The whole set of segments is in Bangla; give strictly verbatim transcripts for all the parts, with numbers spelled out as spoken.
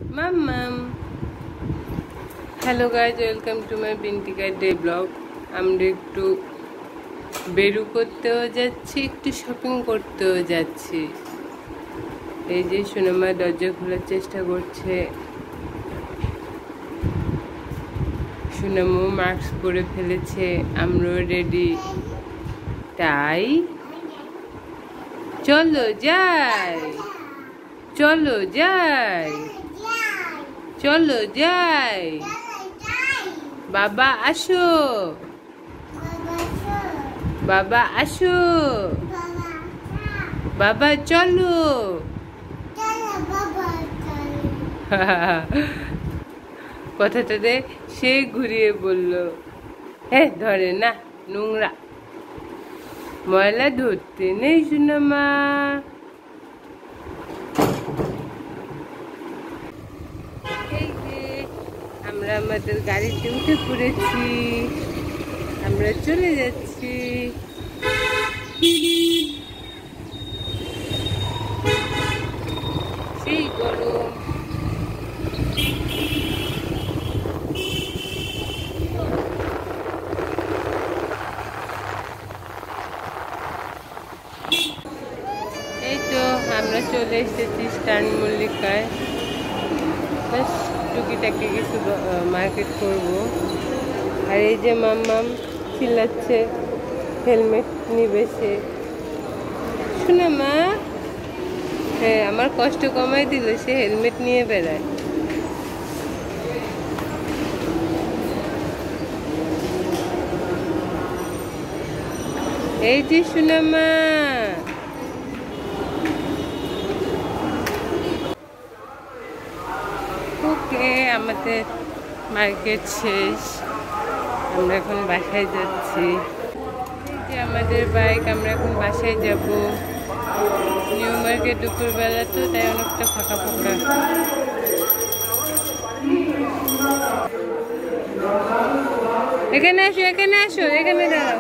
মাম্মাম hello guys, welcome to my বিন্তিকার ডে ব্লগ। আমরা একটু বেরু করতেও যাচ্ছি, একটু শপিং করতেও যাচ্ছি। এই যে সোনামা দরজা খোলার চেষ্টা করছে, সোনামু মাস্ক পরে ফেলেছে, আমরাও রেডি। তাই চলো যাই, চলো যাই, চলো যাই। বাবা আসো, বাবা আসো, বাবা চলো। কথাটাতে সে ঘুরিয়ে বলল, হ্যাঁ ধরে না, নোংরা, ময়লা ধরতে নেই সোনামা। এই যে আমরা আমাদের গাড়িতে উঠে পড়েছি, আমরা চলে যাচ্ছি। সেই গরম, এই তো আমরা চলে এসেছি স্টান মল্লিকায়। বাস টুকিটাকি কিছু মার্কেট করব। আর এই যে মাম্মাম চিল্লাচ্ছে, হেলমেট নিবে সে। শোনা মা, হ্যাঁ আমার কষ্ট কমাই দিল, সে হেলমেট নিয়ে বেড়ায়। এই যে শোনা মা, ওকে আমাদের মার্কেট শেষ, আমরা এখন বাসায় যাচ্ছি। এই যে আমাদের বাইক, আমরা এখন বাসায় যাব। নিউ মার্কেট দুপুরবেলা তো, তাই অনেকটা ফাঁকা ফাঁকা। এখানে আসো, এখানে আসো, এখানে দাঁড়াও।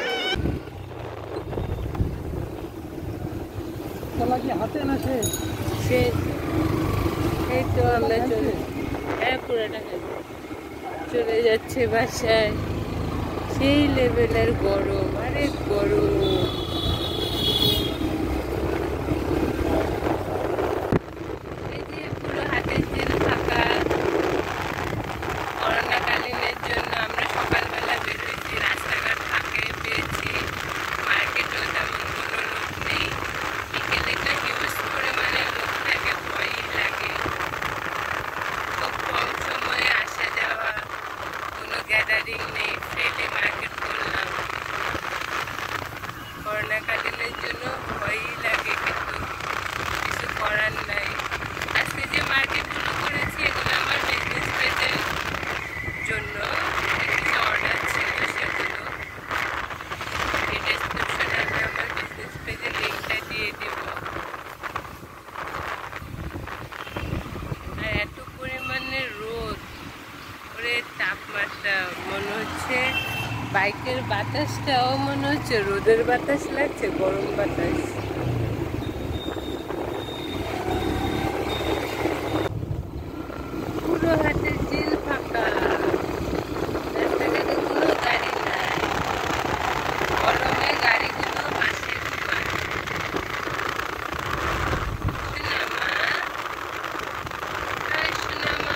এই তো আমরা চলে, হ্যাঁ পুরোটা চলে যাচ্ছে বাসায়। সেই লেভেলের গরম, আরে গরম। এই যে পুরো হাতের জেল ফাঁকা। করোনাকালীনের জন্য আমরা সকালবেলা বেরোচ্ছি, রাস্তাঘাট ফাঁকে পেয়েছি, মার্কেটেও তেমন কোনো লোক নেই। বিকেলে তো হিউজ পরিমাণে লোক থাকে, ভয়ই লাগে। খুব কম সময়ে আসা যাওয়া, কোনো গ্যাদারিং নেই, ফ্রেন্ডে মার্কেট করলাম। করোনাকালীনের জন্য ভয়ই লাগে, কিন্তু কিছু করার নাই। আজকে যে মার্কেটগুলো করেছি এগুলো আমার বিজনেস পেজের জন্য, কিছু অর্ডার ছিল সেগুলো। এই ডেসক্রিপশনে আমি আমার বিজনেস পেজের লিঙ্কটা দিয়ে দেব। আর এত পরিমাণে রোদ, ওরে তাপমাত্রা, মনে হচ্ছে বাইকের বাতাসটাও মনে হচ্ছে রোদের বাতাস লাগছে, গরম বাতাস। পুরো হাতের জেল ফাঁকা, রাস্তাঘাটে কোনো গাড়ি নাই, গরমে গাড়িগুলো বাসে ঘুমায়। সোনামা, হাই সোনামা,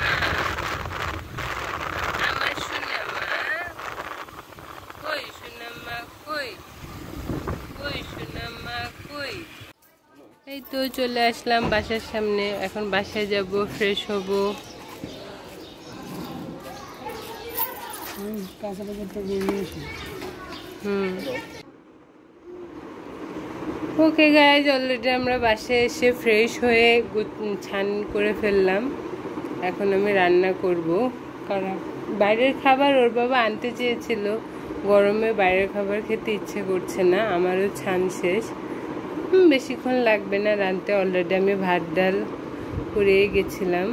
আমার সোনামা কই, সোনামা কই, কই সোনামা কই। এই তো চলে আসলাম বাসার সামনে, এখন বাসায় যাব, ফ্রেশ হব। হুম ওকে গাইজ, অলরেডি আমরা বাসায় এসে ফ্রেশ হয়ে ছান করে ফেললাম। এখন আমি রান্না করব, কারণ বাইরের খাবার ওর বাবা আনতে চেয়েছিল, গরমে বাইরের খাবার খেতে ইচ্ছে করছে না। আমারও ছান শেষ, বেশিক্ষণ লাগবে না রাঁধতে। অলরেডি আমি ভাত ডাল করে গেছিলাম।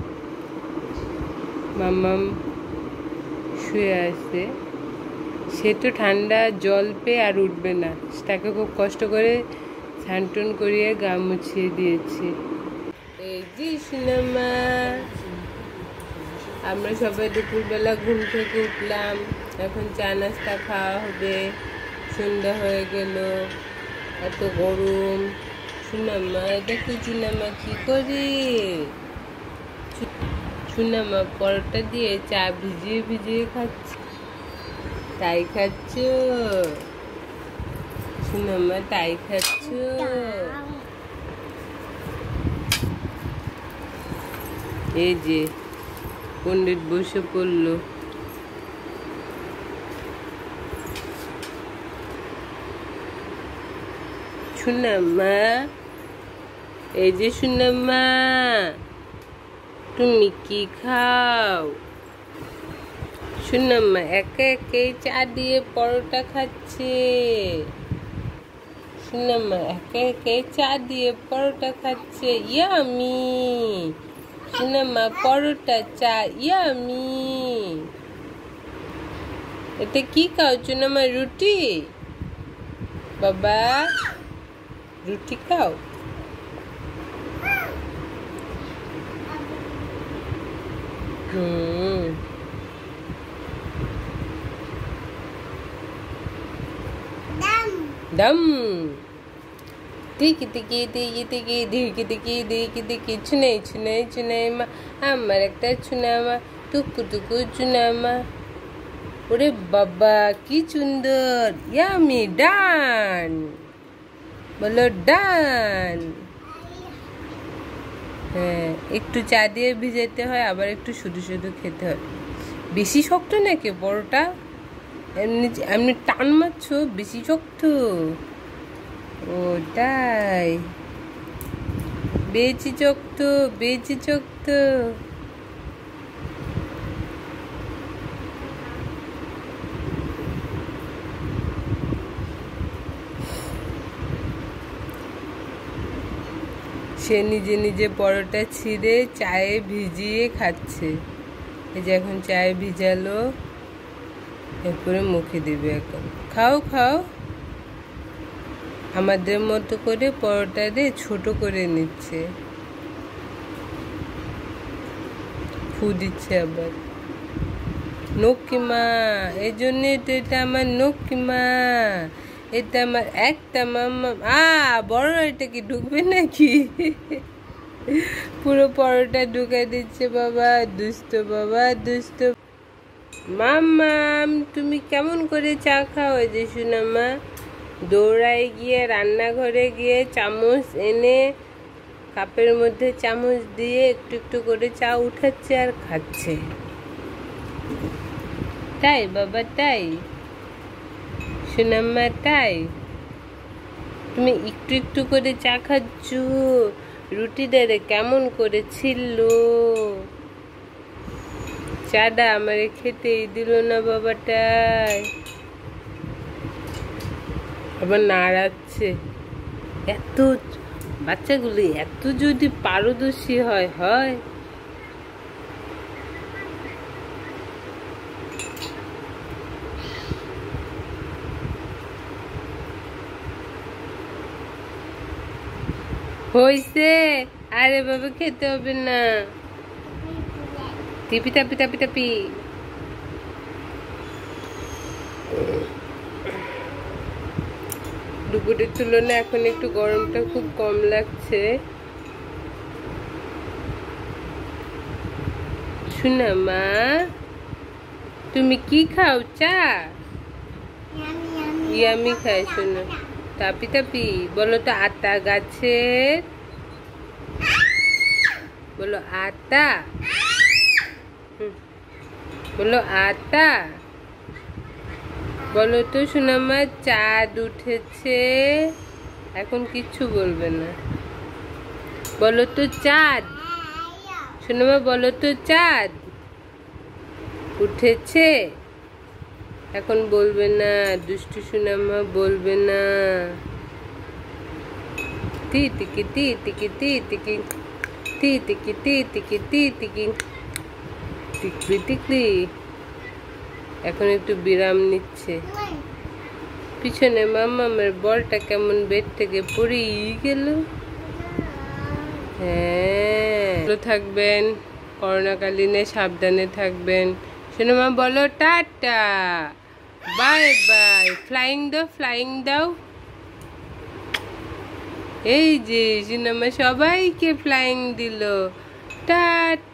মাম্মাম শুয়ে আছে, সে তো ঠান্ডা জল পেয়ে আর উঠবে না, তাকে খুব কষ্ট করে স্নান টান করিয়ে গা মুছিয়ে দিয়েছি। এই জি সিনেমা। আমরা সবাই দুপুরবেলা ঘুম থেকে উঠলাম, এখন চা নাস্তা খাওয়া হবে। সন্ধ্যা হয়ে গেল, এত গরম। সুনামা দেখো সুনামা কি করে, সুনামা পরোটা দিয়ে চা ভিজিয়ে ভিজিয়ে খাচ্ছে। তাই খাচ্ছ সুনামা, তাই খাচ্ছ? এই যে পণ্ডিত বসে পড়লো। সুনামা, এই যে সুনামা, তুমি কি খাও? সুনামা একে একে চা দিয়ে পরোটা খাচ্ছে। সুনামা একে একে চা দিয়ে পরোটা খাচ্ছে। ইয়ামি সুনামা, পরোটা চা ইয়ামি। এতে কি খাও সুনামা? রুটি? বাবা রুটি খাও? হুম দম দিকি দিকি দিকি দিকি দিকি দিকি দিকি দিকি ছুনে ছুনে ছুনে মা, আমার একটা ছুনামা, টুকু টুকু ছুনামা। ওরে বাবা কি সুন্দর, ইয়ামি, ডান বলো, ডান। হ্যাঁ, একটু চা দিয়ে ভিজাতে হয়, আবার একটু শুধু শুধু খেতে হয়। বেশি শক্ত নাকি পরোটা? এমনি এমনি টান মারছো, বেশি শক্ত? ও তাই, বেশি শক্ত, বেশি শক্ত। সে নিজে নিজে পরোটা ছিঁড়ে চায়ে ভিজিয়ে খাচ্ছে। এই যে এখন চায়ে ভিজালো, এরপরে মুখে দিবে। এখন খাও খাও। আমাদের মতো করে পরোটা দিয়ে ছোট করে নিচ্ছে, ফু দিচ্ছে আবার। নকিমা, এই জন্যই তো এটা আমার নকিমা, এটা আমার একটা মাম্মা। আ বড়, এটা কি ঢুকবে নাকি? পুরো পরোটা ঢুকে দিচ্ছে বাবা, দুষ্ট বাবা দুষ্ট। মাম্মাম তুমি কেমন করে চা খাও? এই যে সুনামা দৌড়ায় গিয়ে রান্নাঘরে গিয়ে চামচ এনে কাপের মধ্যে চামচ দিয়ে একটু একটু করে চা উঠাচ্ছে আর খাচ্ছে। তাই বাবা, তাই সুনামা, তাই? তুমি একটু একটু করে চা খাচ্ছ, রুটিটারে কেমন করে ছিল। চাটা আমারে খেতেই দিল না বাবাটাই, আবার নাড়াচ্ছে। এত বাচ্চাগুলি এত যদি পারদর্শী হয় হয় হইছে। আরে বাবা খেতে হবে না, টিপি টাপি টাপি টাপি। দুপুরের তুলনায় এখন একটু গরমটা খুব কম লাগছে। সুনামা তুমি কি খাও? চা? ইয়ামি খাই শোনো। টাপি টাপি বলো তো, আতা গাছের বলো, আতা বলো, আতা বলো তো সুনামা। চাঁদ উঠেছে, এখন কিচ্ছু বলবে না, বলো তো চাঁদ। সুনামা বলো তো চাঁদ উঠেছে, এখন বলবে না, দুষ্টু সুনামা বলবে না। তি তিকি তি তিকি তি তিকি তি তিকি তি তিকি তি তিকি টিকলি টিকলি। এখন একটু বিরাম নিচ্ছে। পিছনে মাম্মামের বলটা কেমন বেড থেকে পড়েই গেল। হ্যাঁ, ভালো থাকবেন, করোনাকালীনে সাবধানে থাকবেন। শোনো মা, বলো টাটা, বাই বাই, ফ্লাইং দাও, ফ্লাইং দাও। এই যে সিনেমা সবাইকে ফ্লাইং দিল, টাটা।